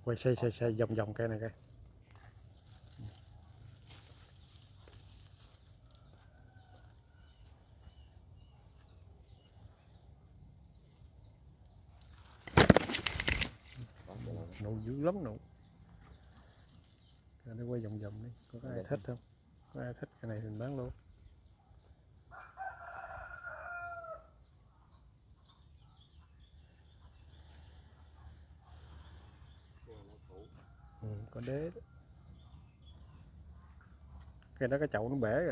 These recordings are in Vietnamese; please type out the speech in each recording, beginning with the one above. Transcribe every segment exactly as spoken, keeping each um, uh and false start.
Quay xoay xoay xoay vòng vòng cây này coi. Nụ dữ lắm nụ. Để quay vòng vòng đi, có, có ai thích không? Có ai thích cái này thì bán luôn. Ừ, có đế đó. Cái đó cái chậu nó bể rồi.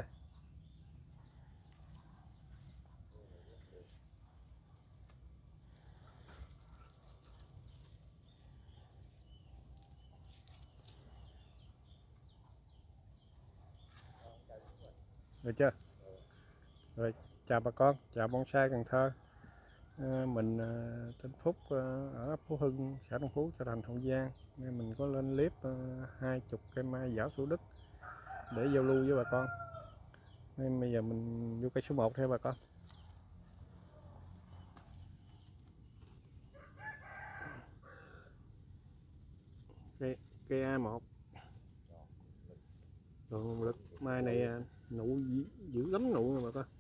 Được chưa? Rồi, chào bà con, chào bonsai Cần Thơ. À, mình à, tên Phúc à, ở Phú Hưng, xã Đông Phú, Châu Thành, Hậu Giang. Nên mình có lên clip hai chục cây mai giảo Thủ Đức để giao lưu với bà con. Nên bây giờ mình vô cây số một theo bà con. Cây, cây A một. Còn lực mai này nụ dữ, dữ lắm nụ nè bà con.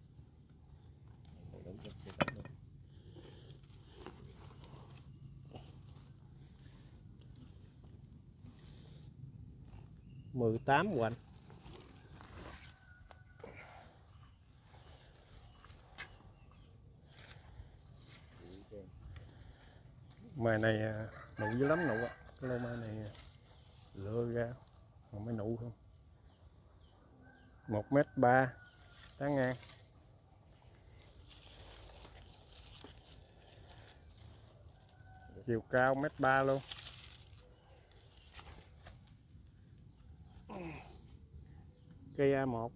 mười tám hoành. Mai này nụ dữ lắm nụ á. Cái lô mai này lựa ra còn mấy nụ không. Một mét ba tán ngang. Chiều cao mét ba luôn. Cây A một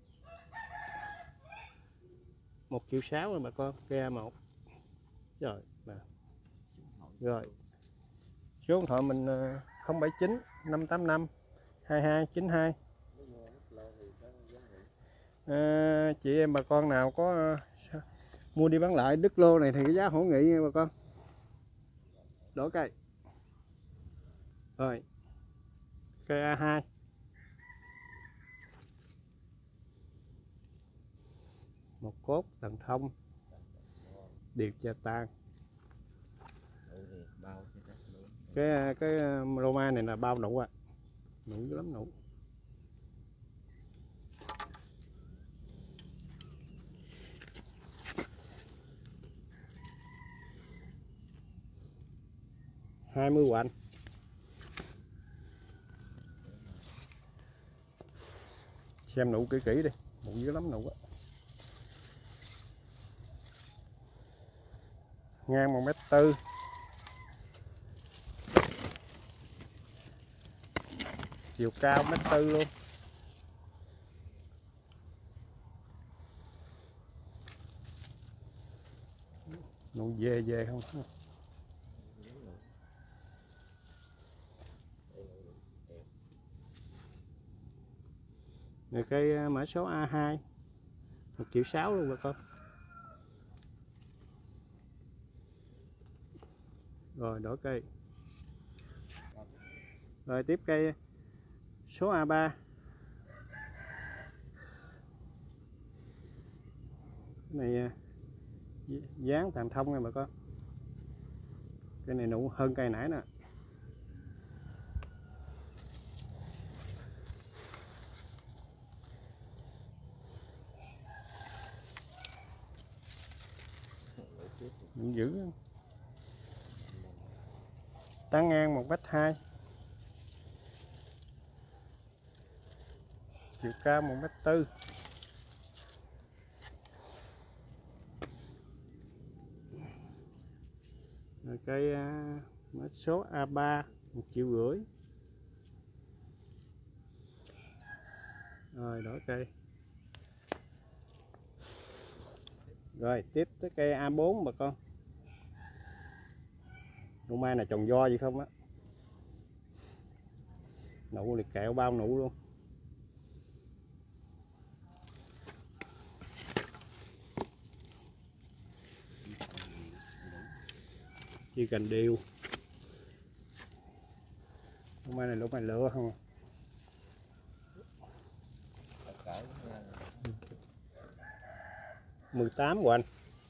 một triệu sáu rồi bà con. Cây A một rồi nè. Rồi số điện thoại mình không bảy chín năm tám năm hai hai chín hai. À, chị em bà con nào có uh, mua đi bán lại đứt lô này thì cái giá hỗ nghị nha bà con. Đổi cây. Rồi cây A hai. Một cốt tầng thông. Điệt cha tan. Cái cái Roma này là bao nụ à. Nụ dữ lắm nụ. hai mươi hoành. Xem nụ kỹ kỹ đi, nụ dữ lắm nụ á. Ngang một mét tư. Chiều cao mét tư luôn. Nụ về về không. Rồi cây mã số A hai một triệu sáu luôn bà con. Rồi đổi cây. Rồi tiếp cây số A ba. Cái này dáng tàn thông nha bà con. Cây này nụ hơn cây nãy nè. Mình giữ tán ngang một mét hai. Chiều cao một mét tư. Rồi cây mã số A ba một triệu rưỡi. Rồi đổi cây. Rồi tiếp tới cây A bốn bà con. Nụ mai này trồng do gì không á. Nụ liệt kẹo bao nụ luôn. Chỉ cần đều. Lỗ mai này lỗ mai lửa không? mười tám của anh.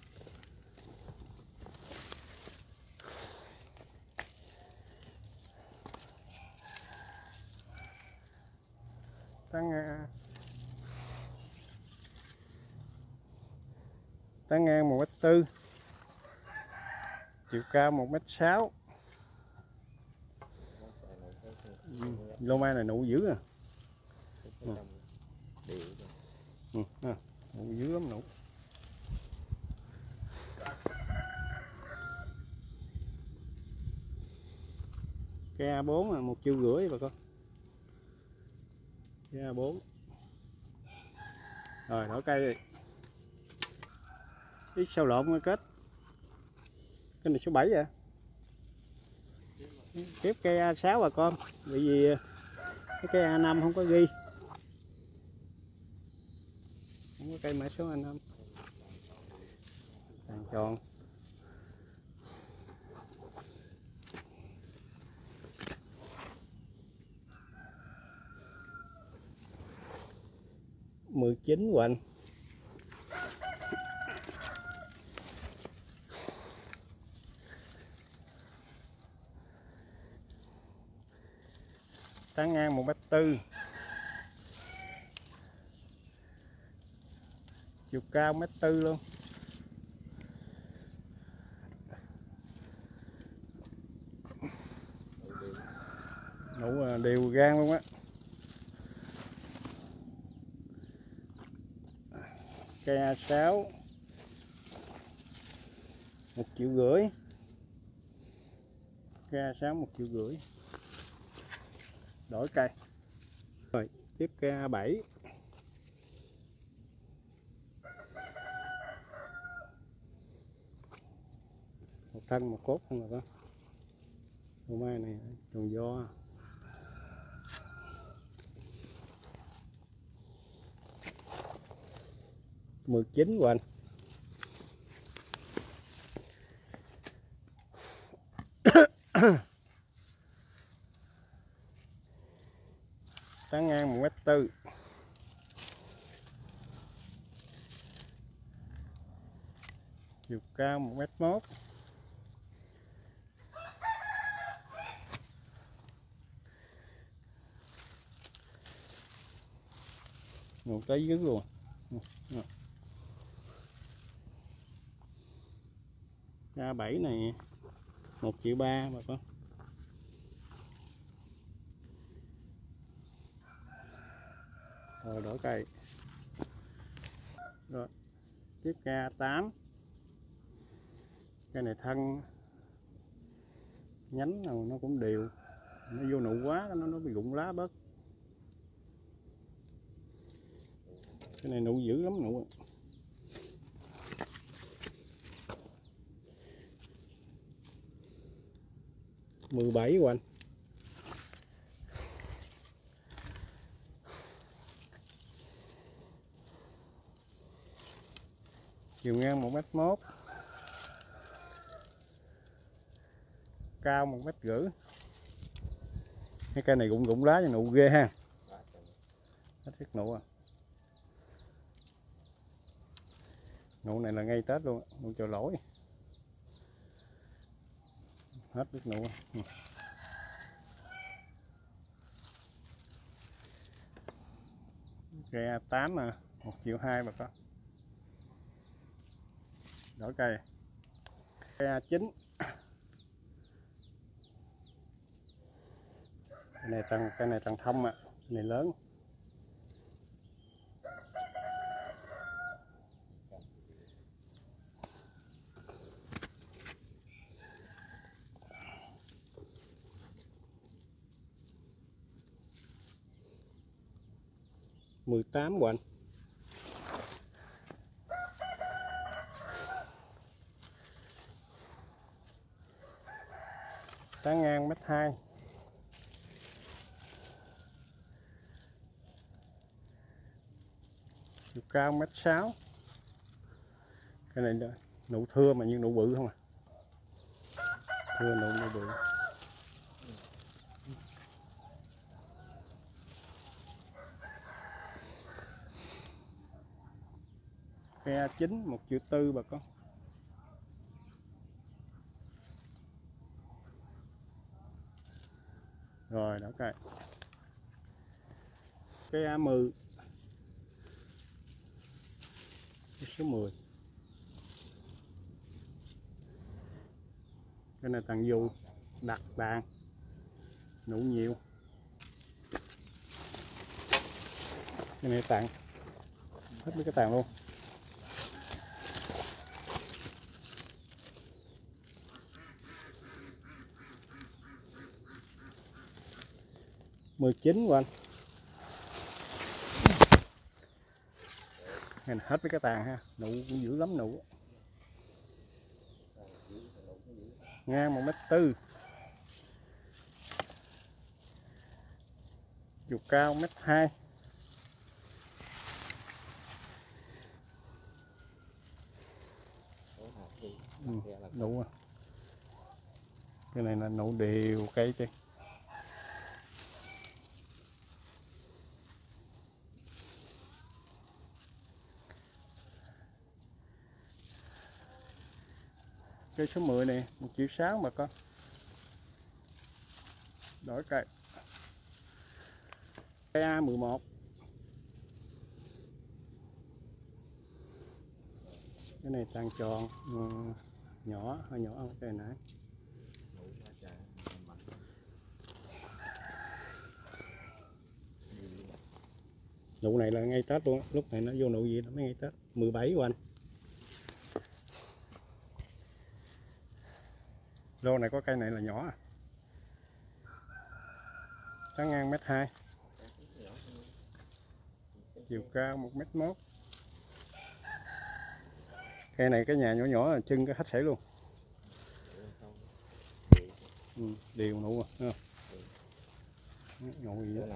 Tán ngang tán ngang một mét tư, chiều cao một mét sáu. Lô mai này nụ dữ à. Ừ. Ừ. À, nụ dữ lắm nụ. Cây A bốn là một triệu rưỡi bà con. Cây A bốn. Rồi đổi cây đi. Ít sao lộn mới kết. Cái này số bảy à. Tiếp cây A sáu bà con. Bởi vì cái cây A năm không có ghi. Không có cây mã số A năm. Tàn tròn. mười chín của anh. Tán ngang một mét tư, chiều cao mét tư luôn. Nụ đều gan luôn á. Cây A sáu một triệu rưỡi. Cây A sáu một triệu rưỡi. Đổi cây. Rồi tiếp cây A bảy. Một thân một cốt không rồi đó. Lô mai này trồng do. mười chín của anh. Tán ngang một mét tư, chiều cao một mét mốt. Một trái dứt luôn. A bảy này một triệu ba bà con. Rồi đổi cây. Rồi tiếp cây A tám. Cây này thân nhánh nào nó cũng đều, nó vô nụ quá nó nó bị rụng lá bớt. Cái này nụ dữ lắm nụ. mười bảy của anh. Chiều ngang một mét mốt, cao một mét rưỡi. Cái cây này rụng rụng lá cho nụ ghê ha. Hết thiết nụ à. Nụ này là ngay Tết luôn, nụ chồi lỗi. Hết thiết nụ. Ừ. Cây A tám mà một triệu hai bà con. Đổi cây. Cây A chín. Cái này tầng cái này tầng thông à, cái này lớn. mười tám của anh. Tán ngang mét hai. Chiều cao mét sáu. Cái này nụ thưa mà như nụ bự không à. Thưa nụ nụ bự. Cây A chín một triệu tư bà con. Rồi đó cây. Cây A mười. Cái số mười. Cái này tàn dù đặt đàn nụ nhiều. Cái này tàn hết mấy cái tàn luôn. Mười chín của anh. Cái này hết mấy cái tàn ha, nụ cũng dữ lắm nụ. Ngang một mét tư. Chiều cao mét hai. Ừ, nụ à. Cái này là nụ đều cây chứ. Cây số mười này một triệu sáu bà con. Đổi cây. Cây A mười một. Cái này tàn tròn, nhỏ hơi nhỏ hơn cây nãy. Nụ này là ngay Tết luôn, lúc này nó vô nụ gì nó mới ngay Tết. Mười bảy của anh. Lô này có cây này là nhỏ à. Tán ngang mét hai. Chiều cao một mét mốt. Cây này cái nhà nhỏ nhỏ là trưng cái khách sể luôn. Ừ, đều nụ à. Ngồi gì đó.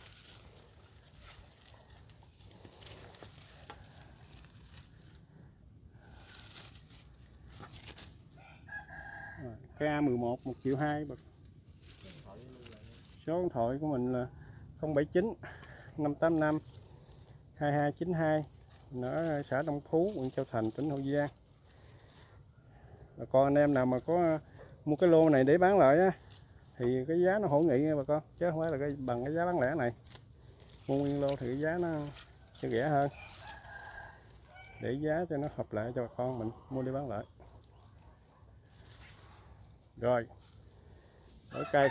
Cây A mười một một triệu hai. Số điện thoại của mình là không bảy chín năm tám năm hai hai chín hai, ở xã Đông Phú, huyện Châu Thành, tỉnh Hậu Giang. Bà con anh em nào mà có mua cái lô này để bán lại á thì cái giá nó hỗ nghị nha bà con, chứ không phải là cái bằng cái giá bán lẻ này. Mua nguyên lô thì cái giá nó sẽ rẻ hơn, để giá cho nó hợp lại cho bà con mình mua đi bán lại. Rồi đổi cây.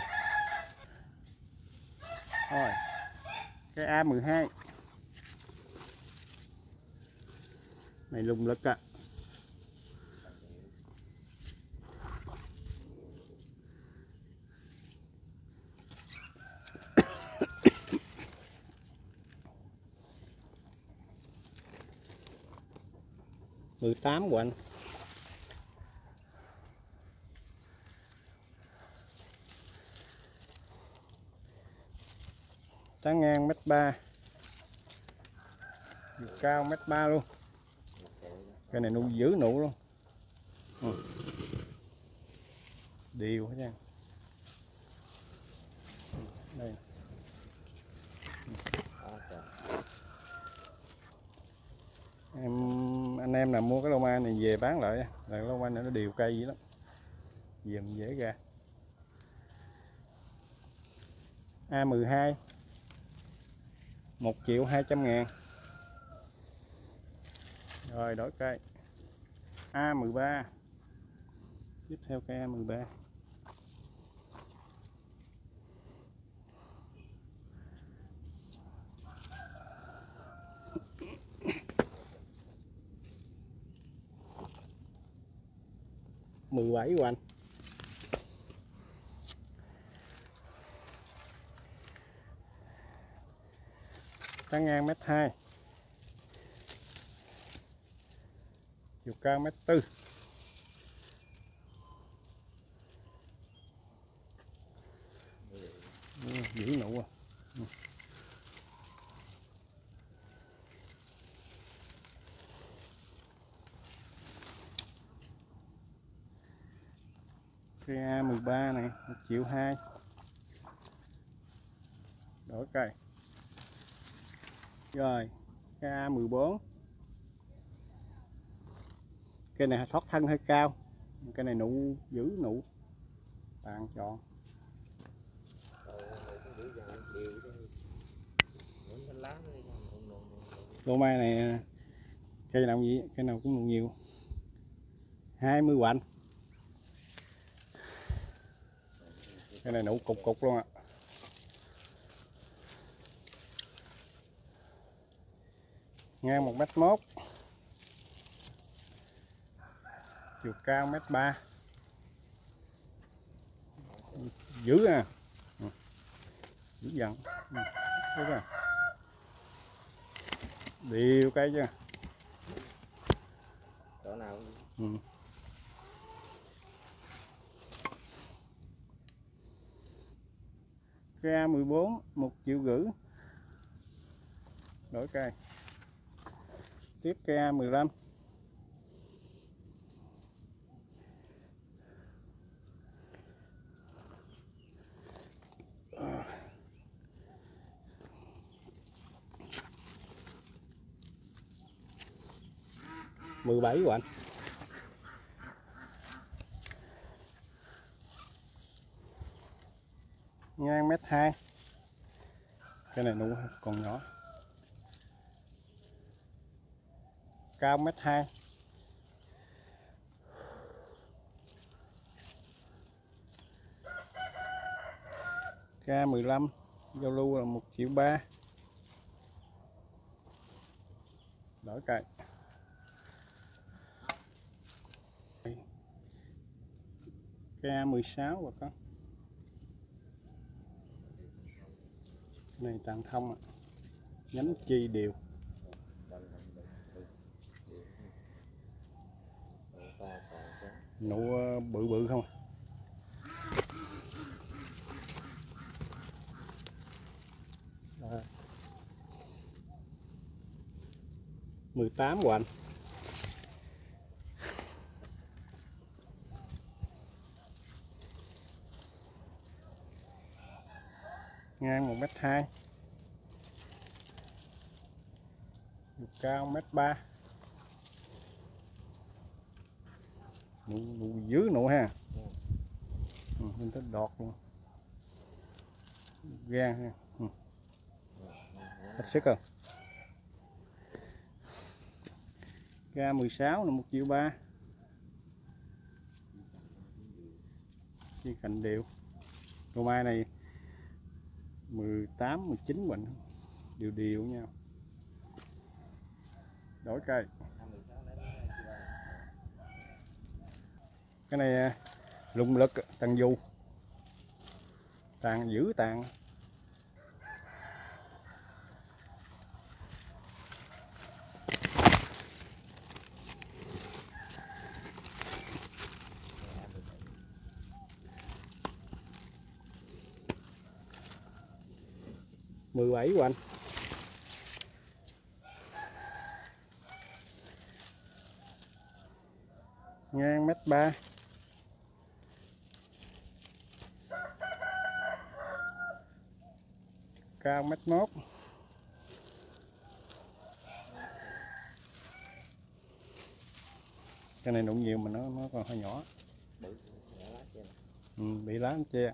Rồi cái A mười hai này lùng lực à. mười tám của anh. Tán ngang mét ba. Cao mét ba luôn. Cái này nụ giữ nụ luôn. Ừ. Đều hết nha. Đây. Em anh em nào mua cái lô mai này về bán lại, là lô mai này nó đều cây dữ lắm, dùm dễ ra. A mười hai một triệu hai trăm ngàn. Rồi đổi cây. A mười ba. Tiếp theo cây A mười ba. mười bảy của anh. Tán ngang mét hai. Chiều cao mét tư. Ừ, giữ nụ à. Ừ. Cây A mười ba này một triệu hai. Đổi cây. Rồi cây A mười bốn. Cây này thoát thân hơi cao, cây này nụ giữ nụ bạn chọn. Lô mai này cây nào gì cây nào cũng nụ nhiều, hai mươi quạnh. Cái này nụ cục cục luôn ạ. Ngang một mét mốt, chiều cao mét ba, dữ à, dữ dằn, à. Đều cây chứ. Chỗ nào? Ừ. Cây A mười bốn một triệu rưỡi, đổi cây. Tiếp cây A mười lăm. mười bảy quạnh. Ngang mét hai. Cái này nụ còn nhỏ. Cao mét hai. K mười lăm giao lưu là một triệu ba. Đổi cây. K mười sáu và có. Cái này tàn thông, nhánh chi đều. Nụ bự bự không. Đó. mười tám quạnh. Ngang một mét hai, cao mét ba. Nụ, nụ dưới nụ ha. Ừ, mình tới đọt luôn. Gan ha. Ừ. Hết sức rồi. K mười sáu là một triệu ba. Chi cành đều. Cô mai này mười tám, mười chín quạnh đều đều nhau. Đổi cây. Cái này lùng lực tàn du, tàn giữ tàn. mười bảy quạnh. Ngang mét ba. Cao mét mốt. Cái này nụ nhiều mà nó nó còn hơi nhỏ. Ừ, bị lá che.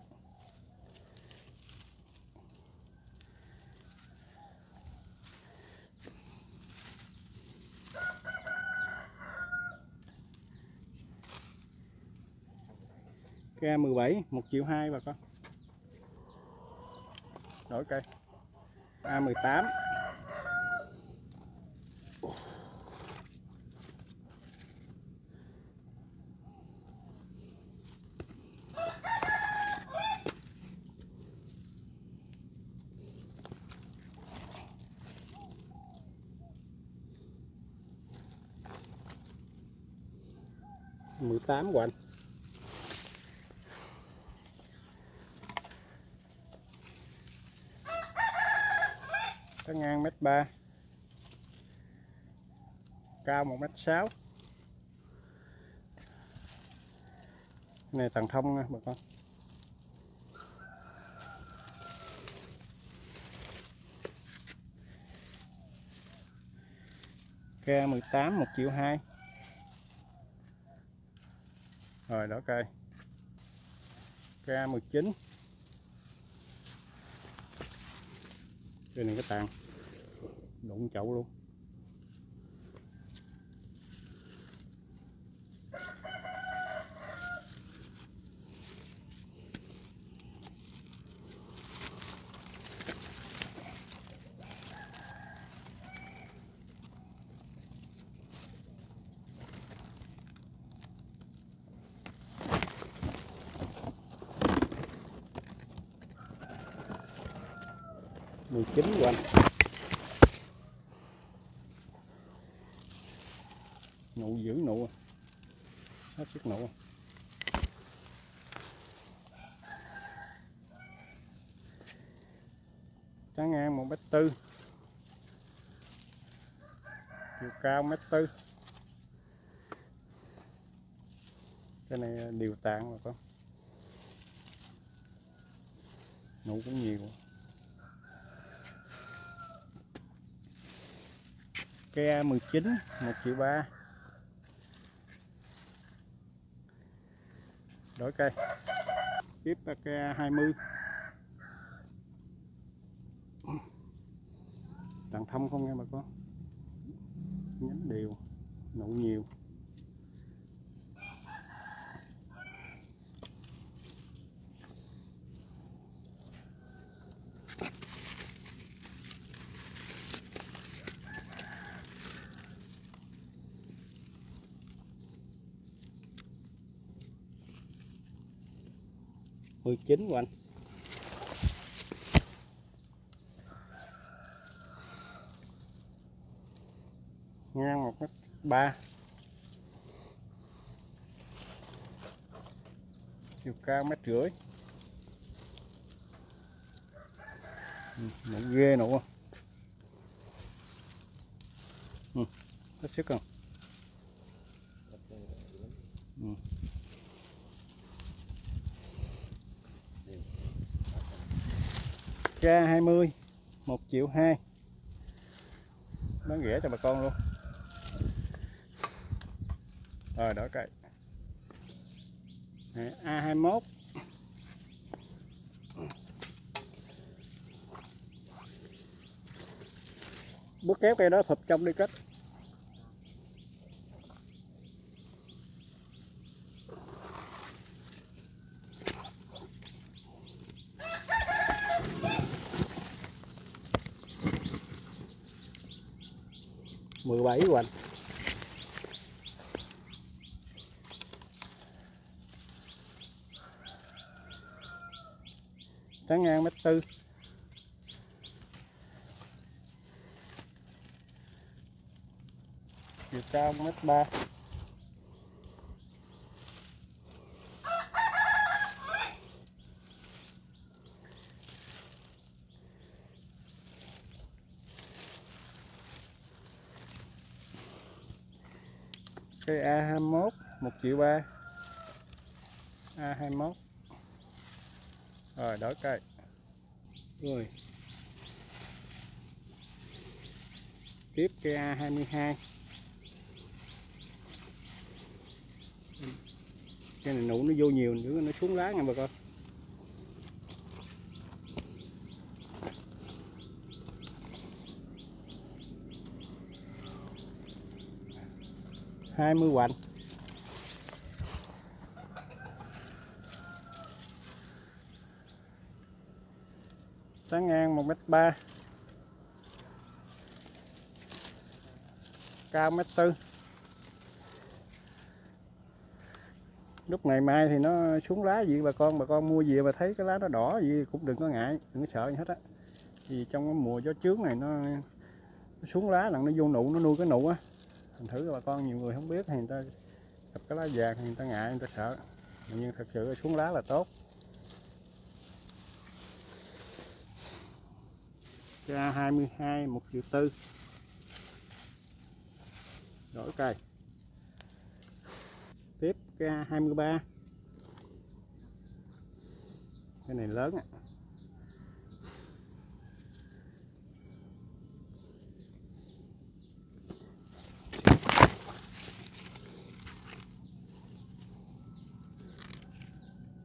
K mười bảy một triệu hai bà con. Đổi cây. A mười tám. mười tám quạnh. Có ngang mét ba, cao một mét sáu. Này tàn thông nha bà con. K mười tám một triệu hai. Rồi đó cây K mười chín. Cây này cái tàn đụng chậu luôn. mười chín quanh. Nụ giữ nụ. Hết sức nụ. Trắng ngang một mét tư. Chiều cao mét tư. Cái này đều tàn mà con. Nụ cũng nhiều. Cây A mười chín một triệu ba. Đổi cây. Tiếp là cây A hai mươi. Tàn thông không nha bà con. Nhánh đều, nụ nhiều. mười chín của anh. Ngang một mét ba. Chiều cao mét rưỡi. Nụ ghê nụ. Ừ, hết sức không? Ừ. K hai mươi một triệu hai. Bán rẻ cho bà con luôn. Rồi đó cây A hai mốt. Bước kéo cây đó phụp trong đi kết. mười bảy hoành. Trắng ngang mét tư. Chiều cao mét ba. Cây A hai mốt một triệu ba. A hai mốt. Rồi đổi cây. Rồi. Tiếp cây A hai mươi hai. Cái này nụ nó vô nhiều nữa, nó xuống lá nha bà con. hai mươi hoành. Tán ngang một mét ba. Cao mét tư. Lúc này mai thì nó xuống lá gì bà con, bà con mua về mà thấy cái lá nó đỏ gì cũng đừng có ngại, đừng có sợ gì hết á. Vì trong cái mùa gió chướng này nó, nó xuống lá là nó vô nụ, nó nuôi cái nụ á. Thành thử bà con nhiều người không biết thì người ta gặp cái lá vàng thì người ta ngại, người ta sợ. Nhưng thật sự xuống lá là tốt. K hai mươi hai một triệu tư. Đổi cây. Tiếp K hai mươi ba. Cái này lớn á.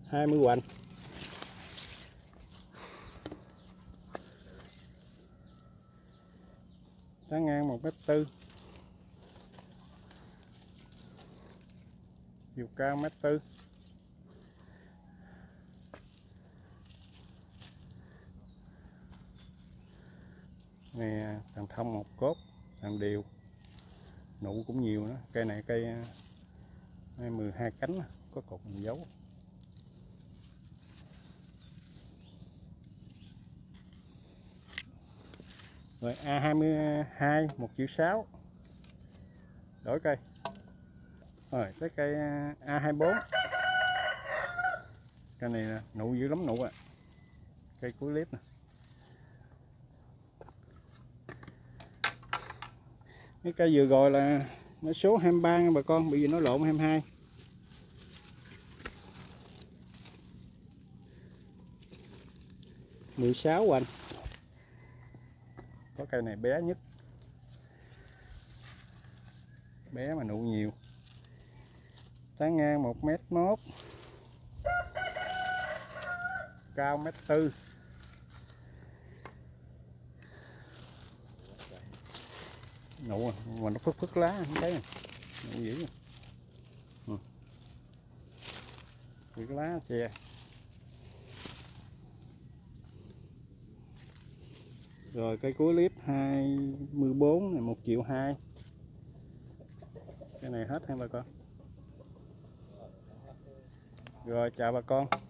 hai mươi hoành. Tán ngang một mét tư, chiều cao mét tư. Này thằng thông một cốt, thằng đều, nụ cũng nhiều nữa. Cây này cây mười hai cánh, có cột mình dấu. Rồi A hai mươi hai một triệu sáu, đổi cây. Rồi tới cây A hai mươi bốn, cây này nè, nụ dữ lắm nụ à. Cây cuối clip nè. Cái cây vừa rồi là nó số hai mươi ba nha bà con, bởi vì nó lộn hai mươi hai. mười sáu hoành. Có cây này bé nhất, bé mà nụ nhiều. Tán ngang một mét mốt, cao mét tư. Nụ mà nó phức phức lá không thấy nè, nụ dữ. Ừ. Cái lá chè. Rồi cây cuối clip hai mươi bốn này một triệu hai. Cái này hết ha bà con. Rồi chào bà con.